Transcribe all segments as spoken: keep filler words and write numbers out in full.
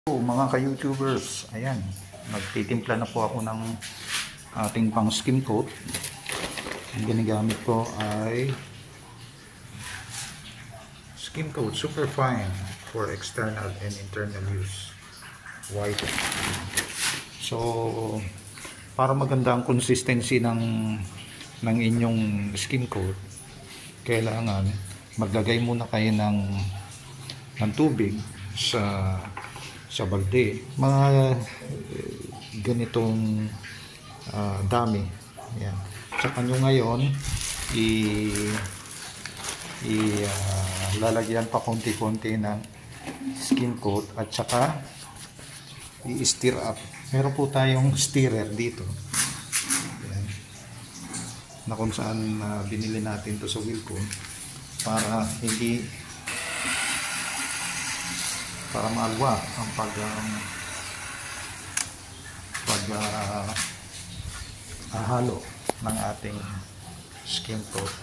So, mga ka-YouTubers, ayan, nagtitimpla na po ako ng ating pang skim coat. Ang ginagamit ko ay skim coat super fine for external and internal use, white. So para maganda ang consistency ng ng inyong skim coat, kailangan maglagay muna kayo ng ng tubig sa sa balde, mga uh, ganitong uh, dami. Yan. Saka nyo ngayon i, i uh, lalagyan pa konti-konti ng skin coat at saka i-stir up. Meron po tayong stirrer dito. Yan. Na kung saan uh, binili natin to sa Wilcon para hindi para maalwa ang pag um, pag uh, ahalo ng ating skin coat.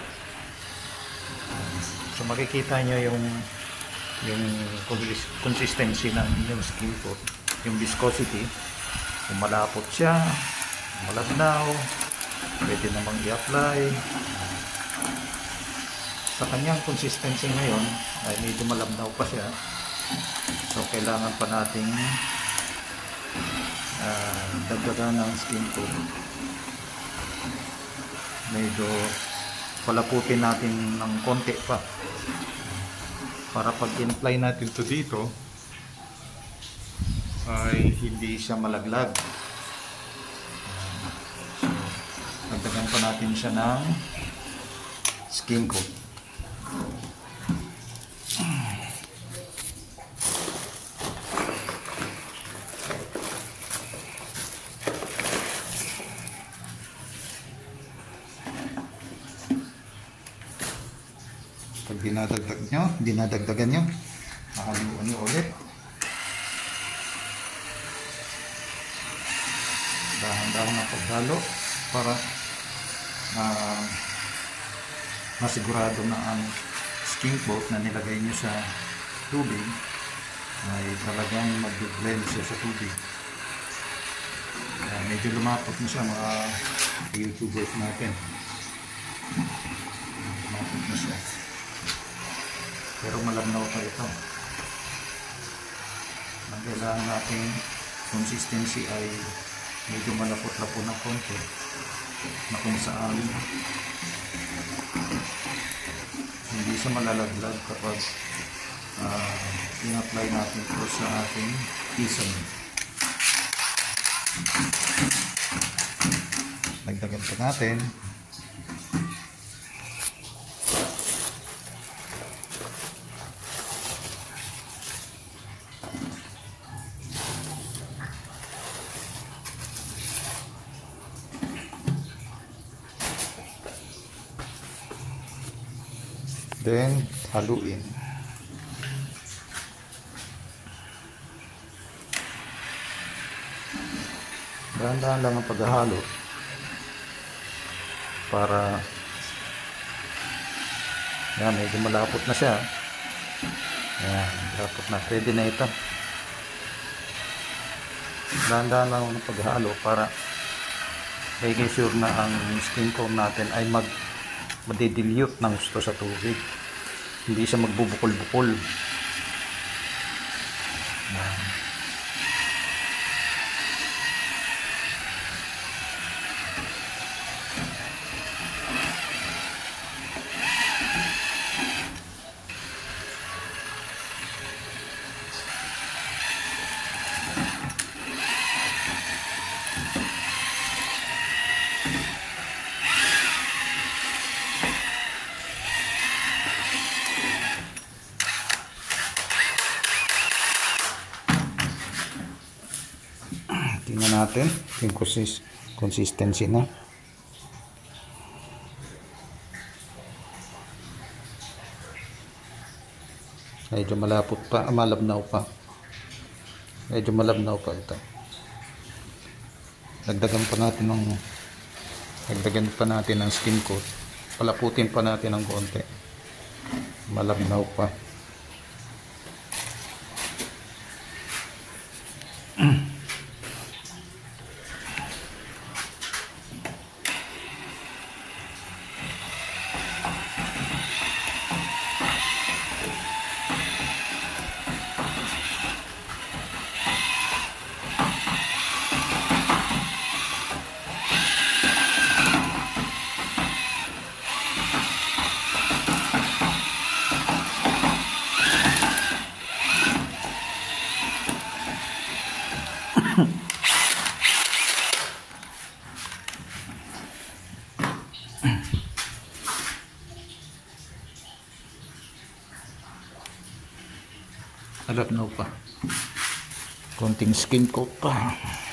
So makikita nyo yung yung consistency ng inyong skin coat, yung viscosity, kung malapot siya, malabnaw, pwede namang i-apply. Sa kanyang consistency ngayon ay medyo malabnaw pa siya. So kailangan pa nating uh, dagdagan ng skin coat. Medyo palaputin natin ng konti pa para pag in-apply natin to dito ay hindi siya malaglag. So dagdagan pa natin siya ng skin coat. Pag dinadagdag nyo, dinadagdagan nyo, nakaluan nyo ulit. Dahan-dahan na paghalo para uh, masigurado na ang skin coat na nilagay nyo sa tubig ay talagang mag-blend siya sa tubig. Uh, medyo lumapot na siya, mga YouTubers natin. Lumapot na siya. Pero malabnaw pa ito. Ang kailangan nating consistency ay medyo malapot-lapot na konti, na kung saan hindi siya malalaglag kapag uh, in-apply natin ito sa ating kisame. Dagdagan pa natin. Then, haluin. Dahan-dahan lang ang paghahalo para yan, medyo malapot na siya. Yan, malapot na. Pwede na ito. Dahan-dahan lang ang paghahalo para making sure na ang skin coat natin ay mag madidilute ng gusto sa tubig, hindi siya magbubukol-bukol. Tingnan natin yung consist consistency na. Medyo malapot pa, malabnaw pa. Medyo malabnaw pa ito. Dagdagan pa natin ng dagdagan pa natin ng skin coat. Palaputin pa natin ng konti. Malabnaw pa. Alapnaw pa. Konting skin coat pa.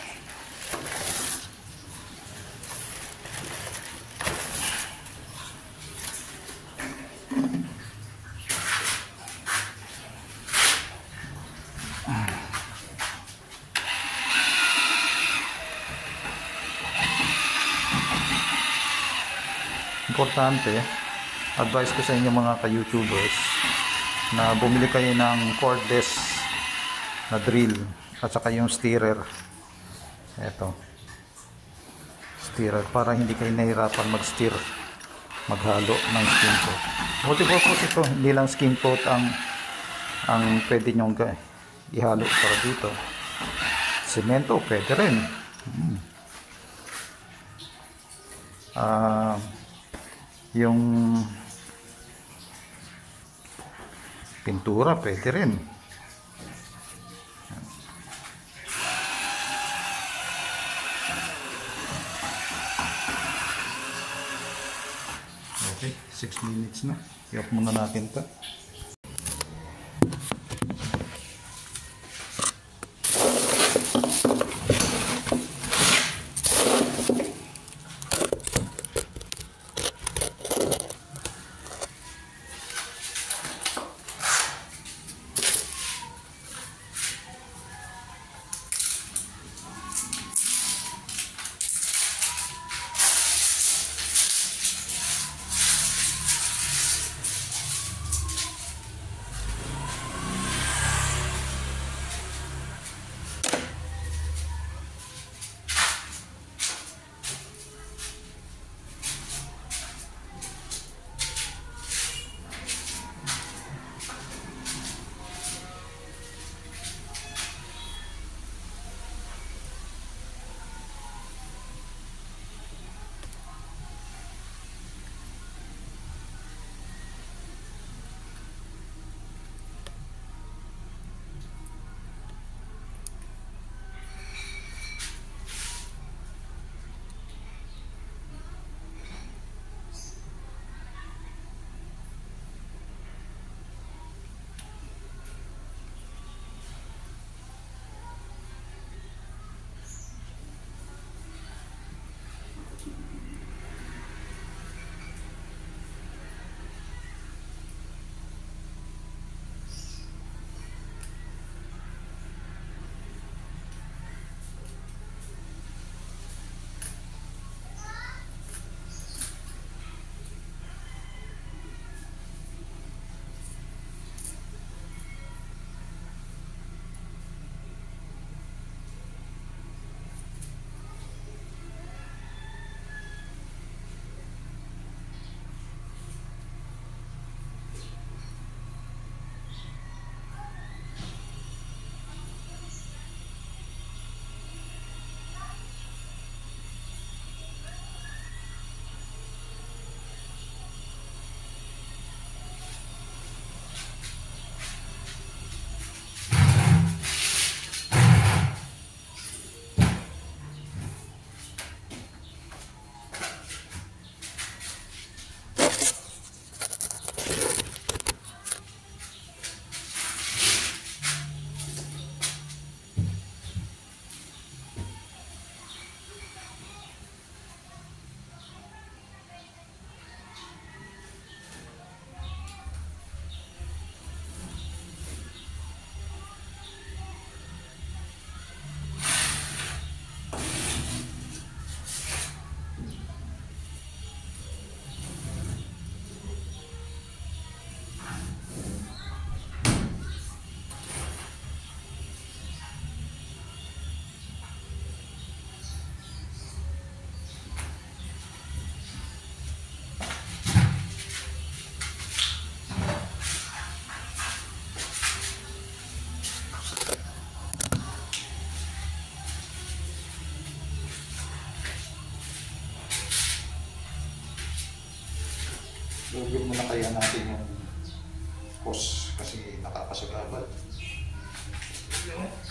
Importante, advice ko sa inyo mga ka-YouTubers na bumili kayo ng cordless na drill at saka yung steerer. Eto, steerer, para hindi kayo nahirapan mag-steer, maghalo ng skin coat. Multi-purpose ito, hindi lang skin coat ang ang pwede nyong ihalo para dito. Semento pwede rin. hmm. Ah uh, yung pintura pwede rin. Okay, six minutes na. I-off muna natin ito.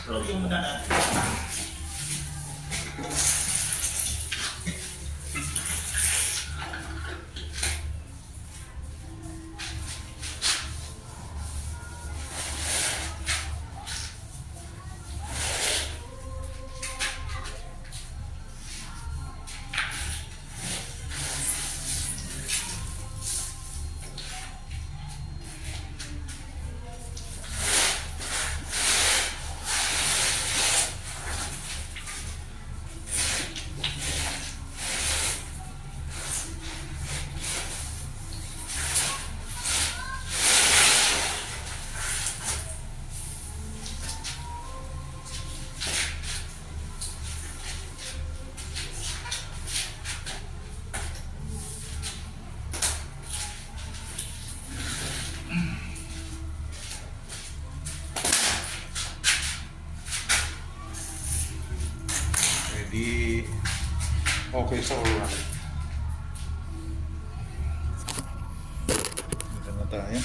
Di okay sa oral. Dito na tayo.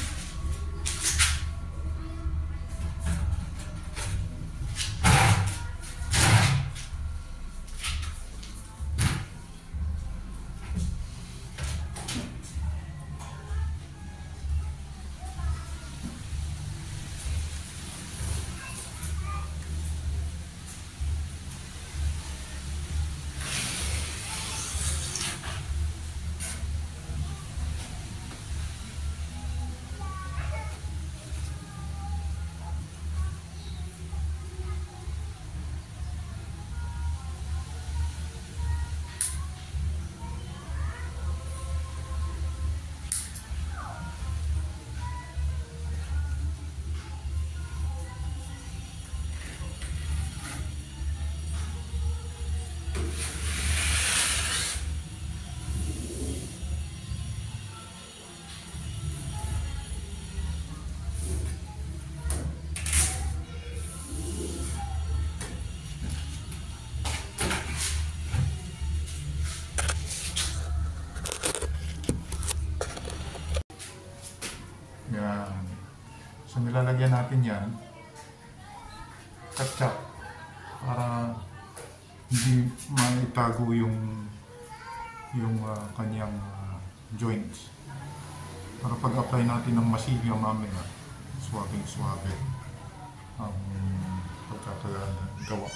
Yan. So nilalagyan natin yan ketchup para hindi maitago yung yung uh, kanyang uh, joints. Para pag-apply natin ng masilya mamaya, swabbing swabe ang pagkakagawa.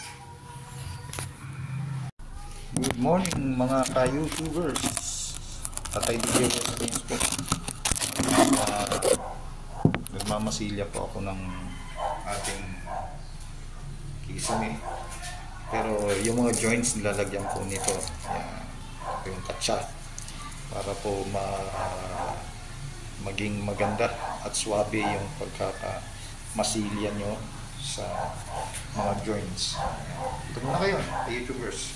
Good morning mga ka-YouTubers at I D J po. Uh, nagmamasilya po ako ng ating kisame, pero yung mga joints nilalagyan po nito, yan, yung katsa, para po ma, uh, maging maganda at swabe yung pagkakamasilya nyo sa mga joints. Ito muna kayo, YouTubers.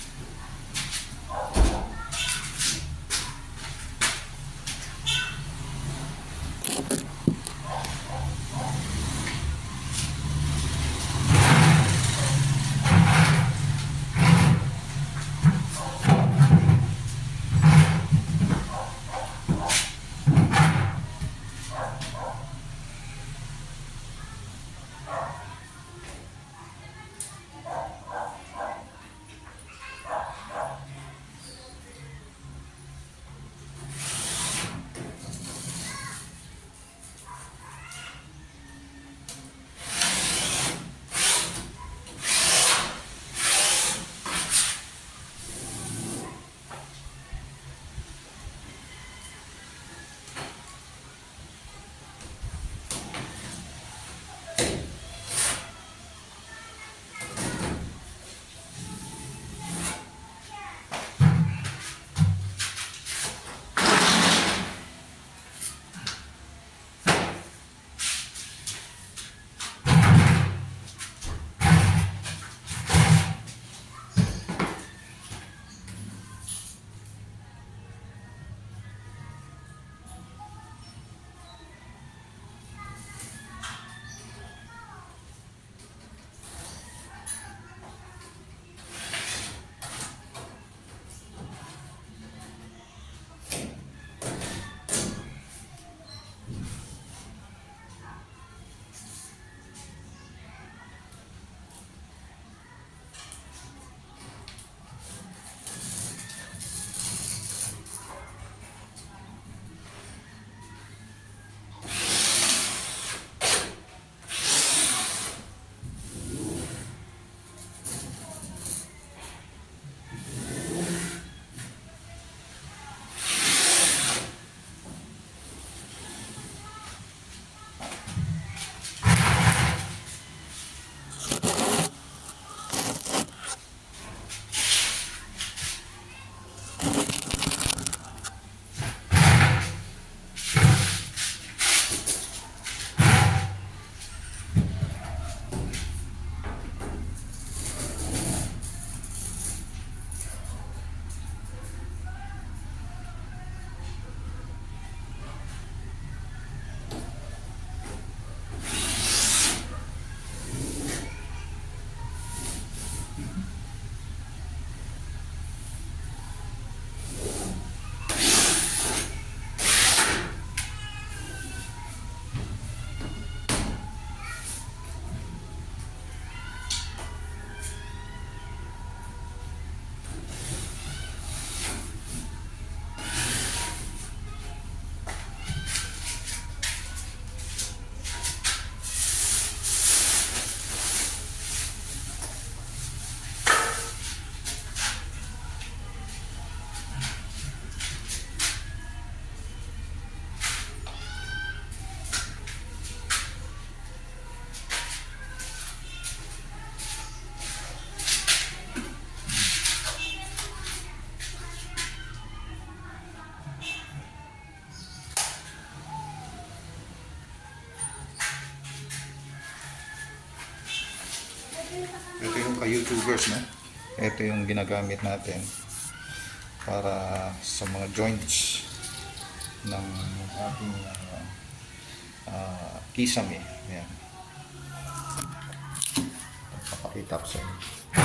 ka-YouTubers, no? Ito yung ginagamit natin para sa mga joints ng ating uh, uh, kisame. Ayan. Papakita ko sa inyo.